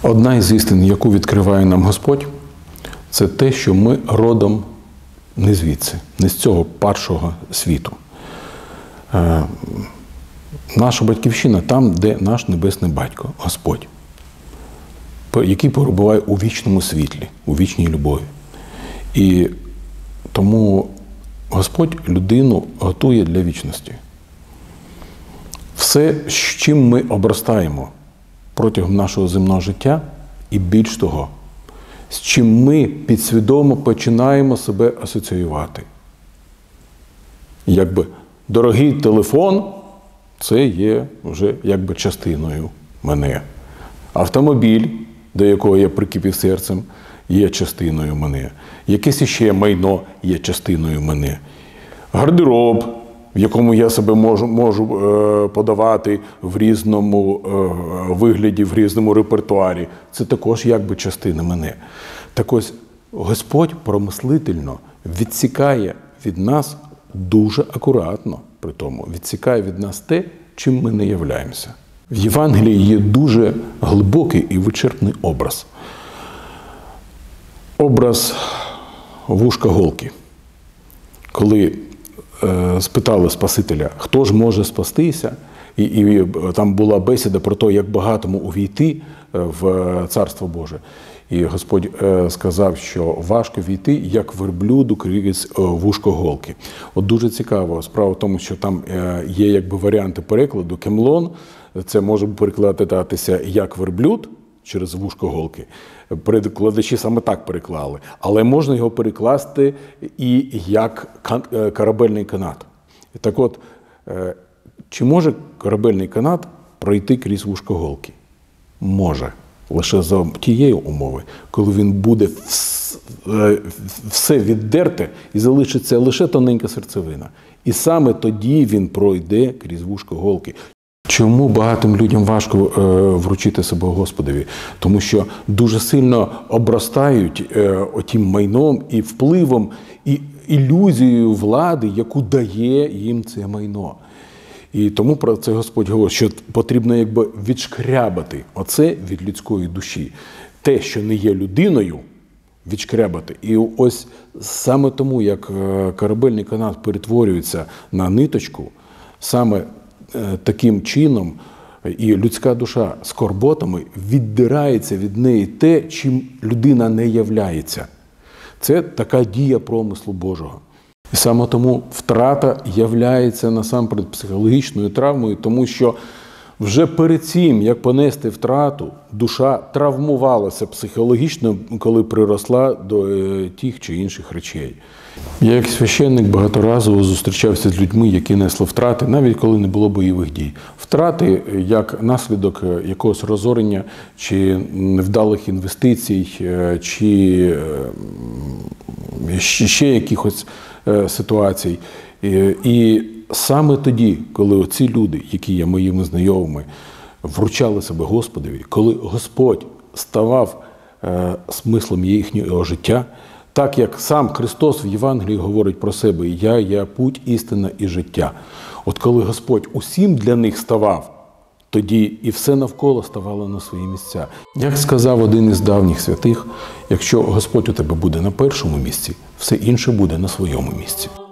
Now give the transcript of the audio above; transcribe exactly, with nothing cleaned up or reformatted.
Одна із істин, яку відкриває нам Господь, це те, що ми родом не звідси, не з цього падшого світу. Е, наша батьківщина там, де наш Небесний Батько, Господь, який перебуває у вічному світлі, у вічній любові. І тому Господь людину готує для вічності. Все, з чим ми обростаємо протягом нашого земного життя, і більш того, з чим ми підсвідомо починаємо себе асоціювати. Якби дорогий телефон – це є вже якби частиною мене. Автомобіль, до якого я прикипів серцем, є частиною мене. Якесь іще майно є частиною мене. Гардероб, в якому я себе можу, можу е, подавати в різному е, вигляді, в різному репертуарі, це також якби частина мене. Так ось, Господь промислительно відсікає від нас дуже акуратно, при тому відсікає від нас те, чим ми не являємося. В Євангелії є дуже глибокий і вичерпний образ. Образ вушка голки. Коли е, спитали Спасителя, хто ж може спастися, і, і там була бесіда про те, як багатому увійти в Царство Боже. І Господь е, сказав, що важко війти, як верблюду крізь е, вушко голки. От дуже цікаво. Справа в тому, що там е, є якби варіанти перекладу. Кемлон, це може перекладатися як верблюд через вушко голки. Перекладачі саме так переклали. Але можна його перекласти і як корабельний канат. Так от, е, чи може корабельний канат пройти крізь вушко голки? Може. Лише за тієї умови, коли він буде все віддерте і залишиться лише тоненька серцевина. І саме тоді він пройде крізь вушко голки. Чому багатим людям важко вручити себе Господові? Тому що дуже сильно обростають отім майном і впливом, і ілюзією влади, яку дає їм це майно. І тому про це Господь говорить, що потрібно якби відшкрябати оце від людської душі. Те, що не є людиною, відшкрябати. І ось саме тому, як корабельний канат перетворюється на ниточку, саме таким чином і людська душа скорботами віддирається від неї те, чим людина не являється. Це така дія промислу Божого. І саме тому втрата являється насамперед психологічною травмою, тому що вже перед цим, як понести втрату, душа травмувалася психологічно, коли приросла до тих чи інших речей. Я як священник багаторазово зустрічався з людьми, які несли втрати, навіть коли не було бойових дій. Втрати як наслідок якогось розорення, чи невдалих інвестицій, чи ще якихось ситуацій. І саме тоді, коли ці люди, які є моїми знайомими, вручали себе Господові, коли Господь ставав е, смислом їхнього життя, так як сам Христос в Євангелії говорить про себе «Я є путь, істина і життя». От коли Господь усім для них ставав, тоді і все навколо ставало на свої місця. Як сказав один із давніх святих, якщо Господь у тебе буде на першому місці, все інше буде на своєму місці.